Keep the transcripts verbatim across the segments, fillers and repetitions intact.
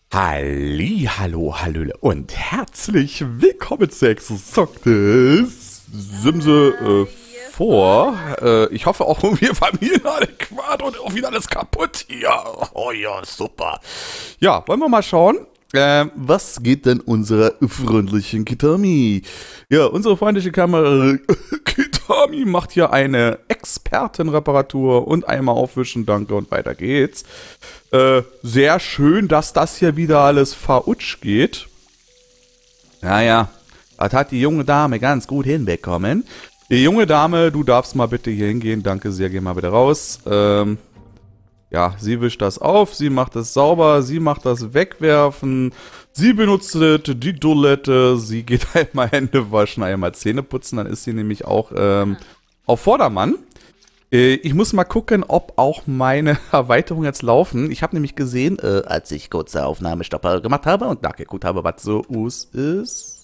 Halli, hallo, hallöle und herzlich willkommen zu Exosoctes Simse äh, vor. Äh, ich hoffe auch irgendwie familienadäquat und auch wieder alles kaputt hier. Oh ja, super. Ja, wollen wir mal schauen. Äh, was geht denn unserer freundlichen Kitami? Ja, unsere freundliche Kamera Kitami macht hier eine Expertenreparatur und einmal aufwischen, danke und weiter geht's. Äh, sehr schön, dass das hier wieder alles verutsch geht. Naja, das hat die junge Dame ganz gut hinbekommen. Die junge Dame, du darfst mal bitte hier hingehen, danke sehr, geh mal bitte raus. Ähm... Ja, sie wischt das auf, sie macht es sauber, sie macht das Wegwerfen, sie benutzt die Toilette, sie geht einmal Hände waschen, einmal Zähne putzen, dann ist sie nämlich auch ähm, auf Vordermann. Äh, ich muss mal gucken, ob auch meine Erweiterungen jetzt laufen. Ich habe nämlich gesehen, äh, als ich kurze Aufnahmestopper gemacht habe und nachgeguckt habe, was so us ist.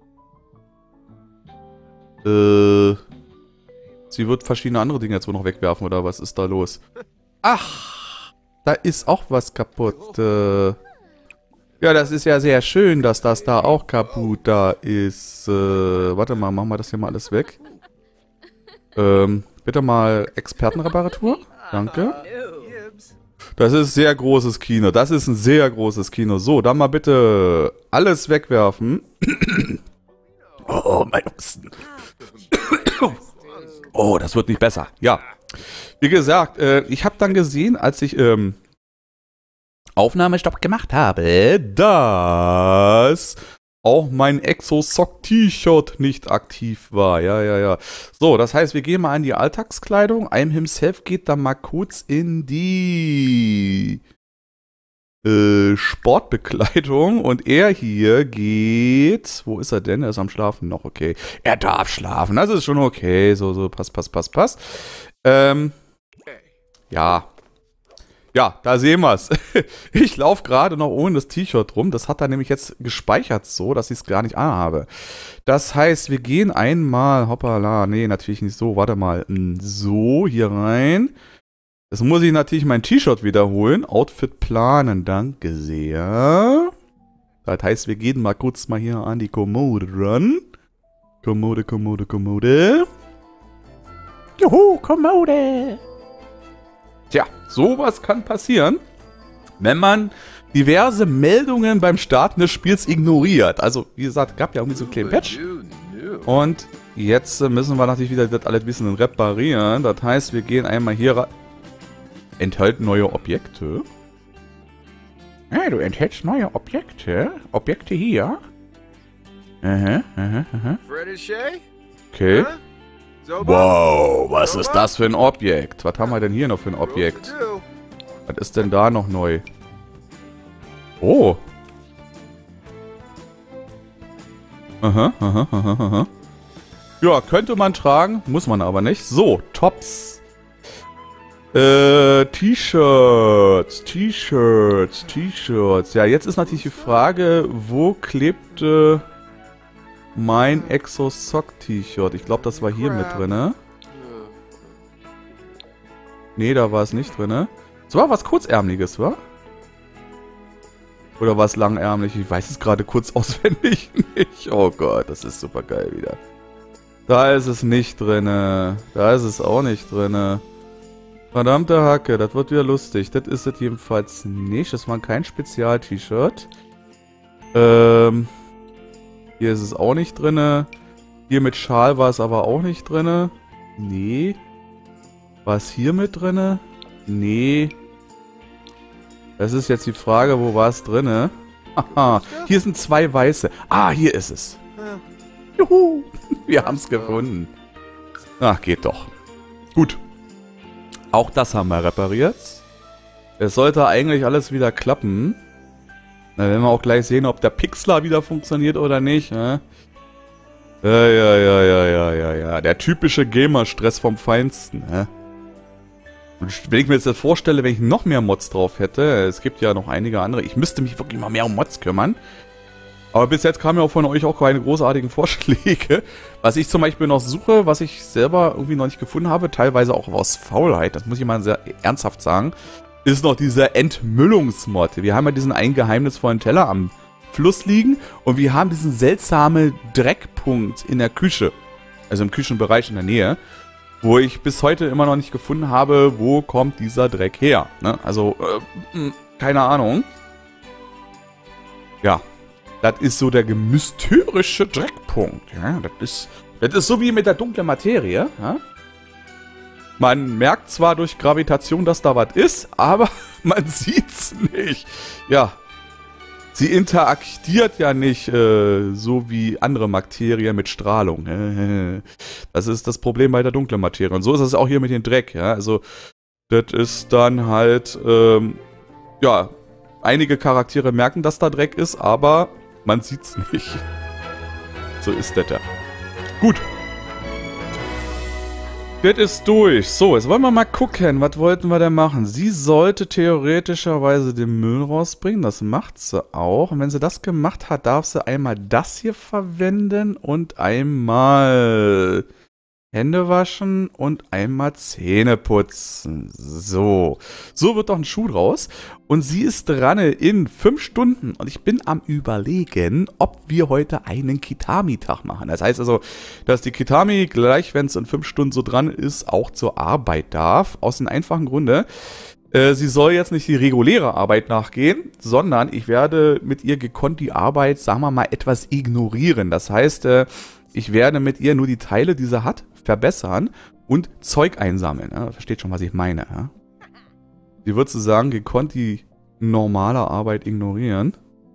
Äh, sie wird verschiedene andere Dinge jetzt wohl noch wegwerfen, oder was ist da los? Ach, da ist auch was kaputt. Äh, ja, das ist ja sehr schön, dass das da auch kaputt da ist. Äh, warte mal, machen wir das hier mal alles weg. Ähm, bitte mal Expertenreparatur. Danke. Das ist sehr großes Kino. Das ist ein sehr großes Kino. So, dann mal bitte alles wegwerfen. Oh, oh, mein Husten. Oh, das wird nicht besser. Ja. Wie gesagt, äh, ich habe dann gesehen, als ich ähm, Aufnahmestopp gemacht habe, dass auch mein Exosoc-T-Shirt nicht aktiv war. Ja, ja, ja. So, das heißt, wir gehen mal in die Alltagskleidung. I'm himself geht dann mal kurz in die äh, Sportbekleidung und er hier geht... Wo ist er denn? Er ist am Schlafen noch, okay. Er darf schlafen, das ist schon okay. So, so, passt, passt, passt, passt. Ähm, ja. Ja, da sehen wir es. Ich laufe gerade noch ohne das T-Shirt rum. Das hat er nämlich jetzt gespeichert so, dass ich es gar nicht anhabe. Das heißt, wir gehen einmal, hoppala, nee, natürlich nicht so, warte mal, so, hier rein. Jetzt muss ich natürlich mein T-Shirt wiederholen. Outfit planen, danke sehr. Das heißt, wir gehen mal kurz mal hier an die Kommode ran. Kommode, Kommode, Kommode. Juhu, Kommode. Tja, sowas kann passieren, wenn man diverse Meldungen beim Starten des Spiels ignoriert. Also, wie gesagt, gab ja irgendwie so einen kleinen Patch. Und jetzt müssen wir natürlich wieder das alles ein bisschen reparieren. Das heißt, wir gehen einmal hier rein. Enthält neue Objekte. Ja, du enthältst neue Objekte. Objekte hier. Aha, aha, aha. Okay. Wow, was ist das für ein Objekt? Was haben wir denn hier noch für ein Objekt? Was ist denn da noch neu? Oh. Aha, aha, aha, aha. Ja, könnte man tragen, muss man aber nicht. So, Tops. Äh, T-Shirts, T-Shirts, T-Shirts. Ja, jetzt ist natürlich die Frage, wo klebte... mein Exosoc-T-Shirt. Ich glaube, das war hier mit drin, ne? Nee, da war es nicht drin, ne? Es war was Kurzärmliches, wa? Oder war es langärmlich? Ich weiß es gerade kurz auswendig nicht. Oh Gott, das ist super geil wieder. Da ist es nicht drin. Da ist es auch nicht drin. Verdammte Hacke, das wird wieder lustig. Das ist es jedenfalls nicht. Das war kein Spezial-T-Shirt. Ähm... Hier ist es auch nicht drin. Hier mit Schal war es aber auch nicht drin. Nee. War es hier mit drin? Nee. Das ist jetzt die Frage, wo war es drin? Aha. Hier sind zwei weiße. Ah, hier ist es. Juhu. Wir haben es gefunden. Ach, geht doch. Gut. Auch das haben wir repariert. Es sollte eigentlich alles wieder klappen. Da werden wir auch gleich sehen, ob der Pixler wieder funktioniert oder nicht. Ja, ja, ja, ja, ja, ja, ja, ja. Der typische Gamer-Stress vom Feinsten. Ja. Und wenn ich mir jetzt das vorstelle, wenn ich noch mehr Mods drauf hätte, es gibt ja noch einige andere, ich müsste mich wirklich mal mehr um Mods kümmern. Aber bis jetzt kamen ja auch von euch auch keine großartigen Vorschläge. Was ich zum Beispiel noch suche, was ich selber irgendwie noch nicht gefunden habe, teilweise auch aus Faulheit, das muss ich mal sehr ernsthaft sagen, ist noch dieser Entmüllungsmod. Wir haben ja diesen einen geheimnisvollen Teller am Fluss liegen und wir haben diesen seltsamen Dreckpunkt in der Küche. Also im Küchenbereich in der Nähe. Wo ich bis heute immer noch nicht gefunden habe, wo kommt dieser Dreck her. Ne? Also, äh, keine Ahnung. Ja, das ist so der mysteriöse Dreckpunkt. Ja? Das ist, das ist so wie mit der dunklen Materie. Ja? Man merkt zwar durch Gravitation, dass da was ist, aber man sieht's nicht. Ja, sie interagiert ja nicht äh, so wie andere Materien mit Strahlung. Das ist das Problem bei der dunklen Materie. Und so ist es auch hier mit dem Dreck. Ja? Also, das ist dann halt, ähm, ja, einige Charaktere merken, dass da Dreck ist, aber man sieht's nicht. So ist das ja. Gut. Das ist durch. So, jetzt wollen wir mal gucken, was wollten wir denn machen? Sie sollte theoretischerweise den Müll rausbringen, das macht sie auch. Und wenn sie das gemacht hat, darf sie einmal das hier verwenden und einmal Hände waschen und einmal Zähne putzen. So, so wird doch ein Schuh draus. Und sie ist dran in fünf Stunden. Und ich bin am Überlegen, ob wir heute einen Kitami-Tag machen. Das heißt also, dass die Kitami gleich, wenn es in fünf Stunden so dran ist, auch zur Arbeit darf. Aus dem einfachen Grunde, äh, sie soll jetzt nicht die reguläre Arbeit nachgehen, sondern ich werde mit ihr gekonnt die Arbeit, sagen wir mal, etwas ignorieren. Das heißt, äh, ich werde mit ihr nur die Teile, die sie hat, verbessern und Zeug einsammeln. Ja, versteht schon, was ich meine. Ja? Sie wird sozusagen gekonnt die normale Arbeit ignorieren.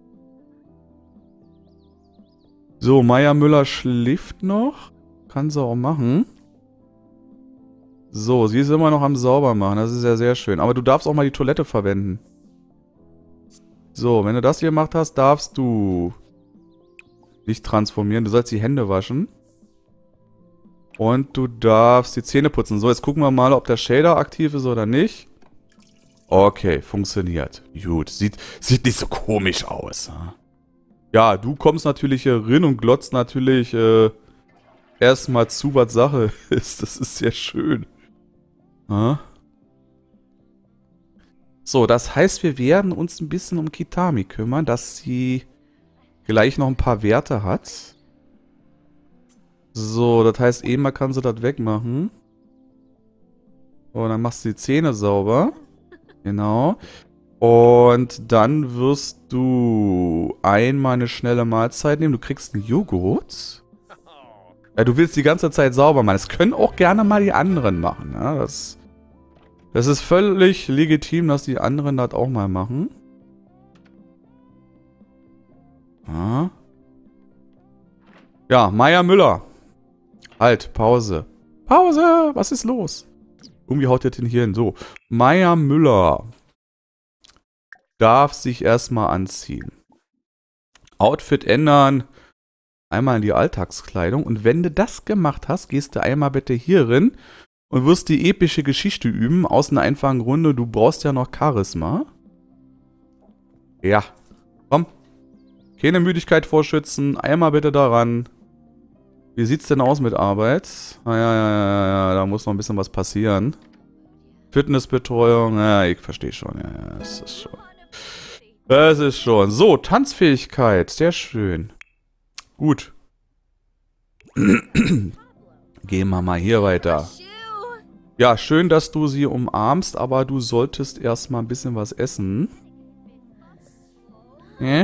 So, Maya Müller schläft noch. Kann sie auch machen. So, sie ist immer noch am Saubermachen. Das ist ja sehr schön. Aber du darfst auch mal die Toilette verwenden. So, wenn du das hier gemacht hast, darfst du nicht transformieren. Du sollst die Hände waschen. Und du darfst die Zähne putzen. So, jetzt gucken wir mal, ob der Shader aktiv ist oder nicht. Okay, funktioniert. Gut, sieht, sieht nicht so komisch aus. Ja, du kommst natürlich hier rein und glotzt natürlich äh, erstmal zu, was Sache ist. Das ist sehr schön. Ja. So, das heißt, wir werden uns ein bisschen um Kitami kümmern, dass sie gleich noch ein paar Werte hat. So, das heißt, eben mal kann sie das wegmachen. Und dann machst du die Zähne sauber. Genau. Und dann wirst du einmal eine schnelle Mahlzeit nehmen. Du kriegst einen Joghurt. Ja, du willst die ganze Zeit sauber machen. Das können auch gerne mal die anderen machen. Ja, das, das ist völlig legitim, dass die anderen das auch mal machen. Ja, ja, Maya Müller. Halt, Pause. Pause! Was ist los? Irgendwie haut der den hier hin. So, Maya Müller darf sich erstmal anziehen. Outfit ändern. Einmal in die Alltagskleidung. Und wenn du das gemacht hast, gehst du einmal bitte hier rein und wirst die epische Geschichte üben. Aus einer einfachen Grunde, du brauchst ja noch Charisma. Ja. Komm. Keine Müdigkeit vorschützen. Einmal bitte daran. Wie sieht's denn aus mit Arbeit? Ah, ja, ja, ja, ja, da muss noch ein bisschen was passieren. Fitnessbetreuung, ja, ich verstehe schon. Ja, ja, das ist schon. Das ist schon. So, Tanzfähigkeit, sehr schön. Gut. Gehen wir mal hier weiter. Ja, schön, dass du sie umarmst, aber du solltest erstmal ein bisschen was essen. Hä?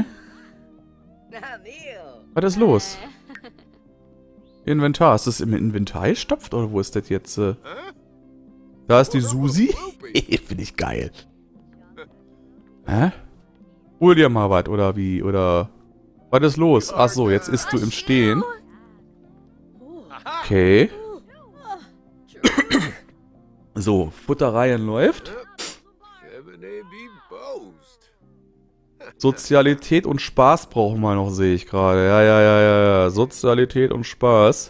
Was ist los? Inventar. Ist das im Inventar gestopft oder wo ist das jetzt? Äh? Da ist die Susi. Finde ich geil. Hä? Hol dir mal was oder wie? Oder was ist los? Achso, jetzt isst du im Stehen. Okay. So, Futtereien läuft. Sozialität und Spaß brauchen wir noch, sehe ich gerade. Ja, ja, ja, ja, ja. Sozialität und Spaß.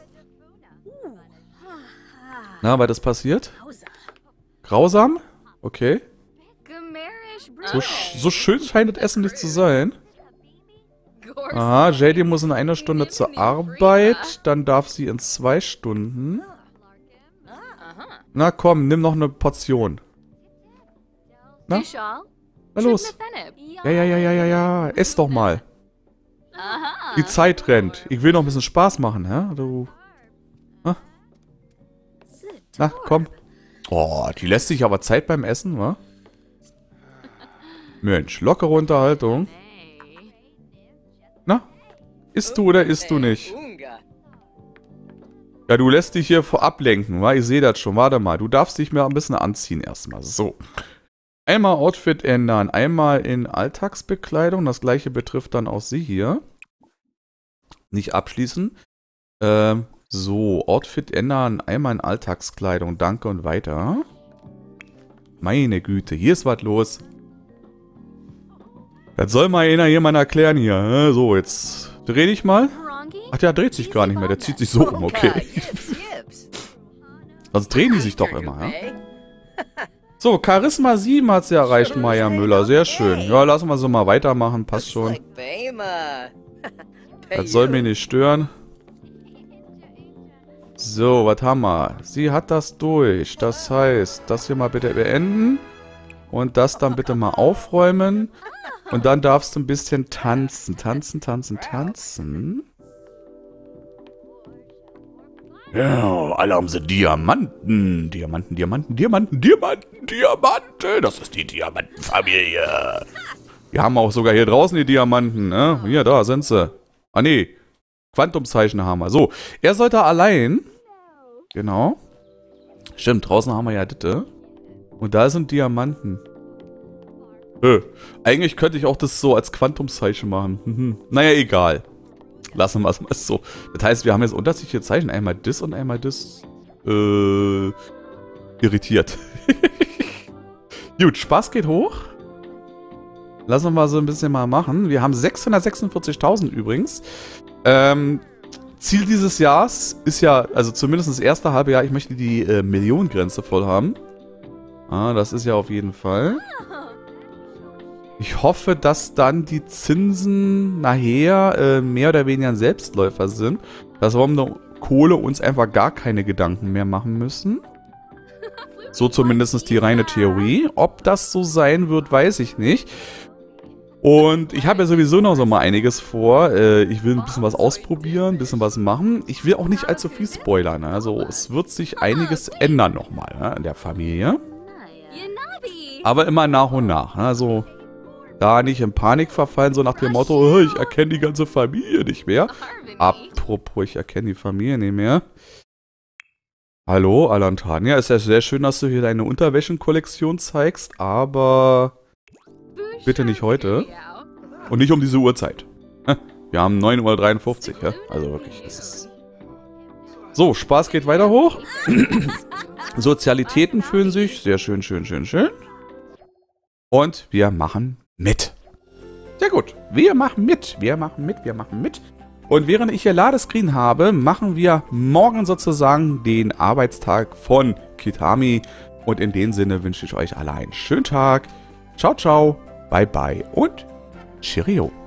Na, was ist passiert? Grausam? Okay. So, so schön scheint das Essen nicht zu sein. Aha, J D muss in einer Stunde zur Arbeit. Dann darf sie in zwei Stunden. Na komm, nimm noch eine Portion. Na? Na los. Ja, ja, ja, ja, ja, ja. Ess doch mal. Die Zeit rennt. Ich will noch ein bisschen Spaß machen, hä? Du. Na, Na komm. Oh, die lässt sich aber Zeit beim Essen, wa? Mensch, lockere Unterhaltung. Na? Isst du oder isst du nicht? Ja, du lässt dich hier vorab lenken, wa? Ich sehe das schon. Warte mal, du darfst dich mal ein bisschen anziehen erstmal. So. Einmal Outfit ändern, einmal in Alltagsbekleidung. Das gleiche betrifft dann auch sie hier. Nicht abschließen. Ähm, so, Outfit ändern, einmal in Alltagskleidung. Danke und weiter. Meine Güte, hier ist was los. Das soll mal einer jemand erklären hier. So, jetzt dreh dich mal. Ach, der dreht sich gar nicht mehr. Der zieht sich so um, okay. Sonst drehen die sich doch immer, ja? So, Charisma sieben hat sie erreicht, Maya Müller. Sehr schön. Ja, lassen wir so mal weitermachen. Passt schon. Das soll mich nicht stören. So, was haben wir? Sie hat das durch. Das heißt, das hier mal bitte beenden. Und das dann bitte mal aufräumen. Und dann darfst du ein bisschen tanzen. Tanzen, tanzen, tanzen. Ja, alle haben sie Diamanten. Diamanten, Diamanten, Diamanten, Diamanten, Diamanten. Das ist die Diamantenfamilie. Wir haben auch sogar hier draußen die Diamanten. Ne? Hier, da sind sie. Ah, nee. Quantumzeichen haben wir. So, er sollte allein. Genau. Stimmt, draußen haben wir ja Ditte. Und da sind Diamanten. Äh, eigentlich könnte ich auch das so als Quantumzeichen machen. Mhm. Naja, egal. Lassen wir es mal so. Das heißt, wir haben jetzt unterschiedliche Zeichen. Einmal das und einmal das. Äh, irritiert. Gut, Spaß geht hoch. Lassen wir so ein bisschen mal machen. Wir haben sechshundertsechsundvierzigtausend übrigens. Ähm, Ziel dieses Jahres ist ja, also zumindest das erste halbe Jahr, ich möchte die äh, Millionengrenze voll haben. Ah, das ist ja auf jeden Fall. Ich hoffe, dass dann die Zinsen nachher äh, mehr oder weniger ein Selbstläufer sind. Dass wir um die Kohle uns einfach gar keine Gedanken mehr machen müssen. So zumindest die reine Theorie. Ob das so sein wird, weiß ich nicht. Und ich habe ja sowieso noch so mal einiges vor. Äh, ich will ein bisschen was ausprobieren, ein bisschen was machen. Ich will auch nicht allzu viel spoilern. Also es wird sich einiges ändern nochmal, ne, in der Familie. Aber immer nach und nach. Also da nicht in Panik verfallen, so nach dem Motto, oh, ich erkenne die ganze Familie nicht mehr. Apropos, ich erkenne die Familie nicht mehr. Hallo, Alantania. Ist ja sehr schön, dass du hier deine Unterwäschenkollektion zeigst, aber bitte nicht heute. Und nicht um diese Uhrzeit. Wir haben neun Uhr dreiundfünfzig, ja? Also wirklich, das ist... So, Spaß geht weiter hoch. Sozialitäten fühlen sich. Sehr schön, schön, schön, schön. Und wir machen mit. Sehr gut. Wir machen mit. Wir machen mit. Wir machen mit. Und während ich hier Ladescreen habe, machen wir morgen sozusagen den Arbeitstag von Kitami. Und in dem Sinne wünsche ich euch alle einen schönen Tag. Ciao, ciao. Bye, bye und Cheerio.